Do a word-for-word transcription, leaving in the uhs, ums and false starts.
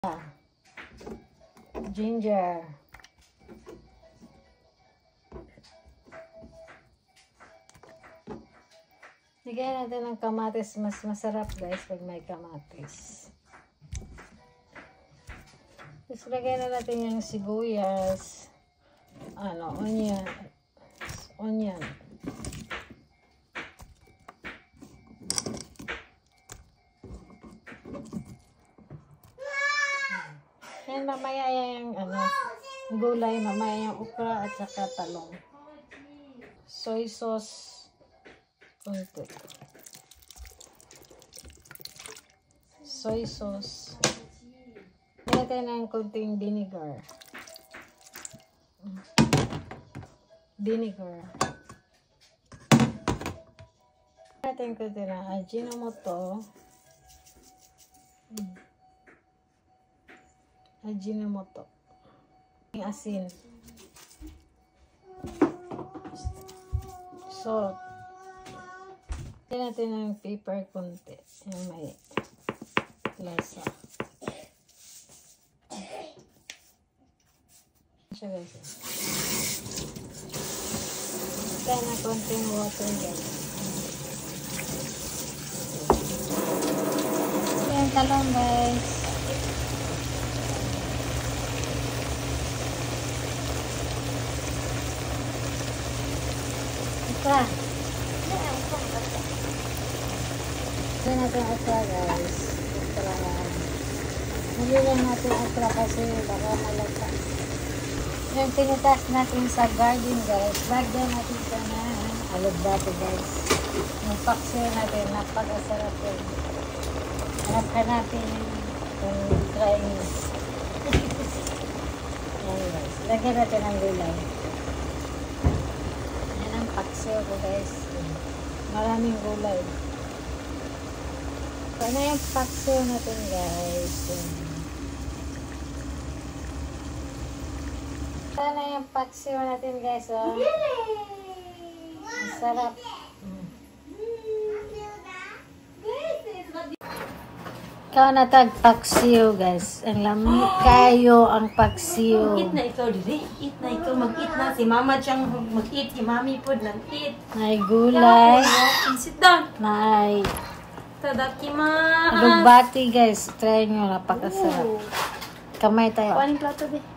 Ginger. Lagyan natin ng kamatis. Mas masarap guys pag may kamatis. Tapos lagyan na natin yung sibuyas. Ano, onion. Onion. Yan, mamaya yung ano, gulay, mamaya yung okra at saka talong. Soy sauce. Kunti. Soy sauce. Lagyan natin ng kunting vinegar. Vinegar. Lagyan natin kunti na Ajinomoto. Ajinomoto. Yung asin. Salt. Lagyan natin ng pepper kunti. Yung may lasa. Siya guys. Lagyan na konting water guys. Yan talong guys. Okra. Lagyan natin okra guys. Okra. Hindi lang natin okra kasi baka malata. Yung tinitas natin sa garden guys. Lagyan natin siya na alugbati guys. Yung paksiw natin. Napakasarap yun. Hanap-hanapin yung trying. Yan guys. Lagyan natin ang gulay. Paksiw ko guys. Maraming gulay. Ano yung paksiw natin guys? Ano yung paksiw natin guys? Oh. Masarap. Ikaw na tag paksiw guys. Ang lamig kayo ang paksiw. Mag-eat na ikaw dili. Eat na ikaw. Mag-eat na. Si mama siyang mag-eat. Si mami po nag-eat. May gulay. Sit down. May Tadakimasu. alugbati guys. Try nyo. Napakasarap. Kamay tayo. Kuhanin plato, be.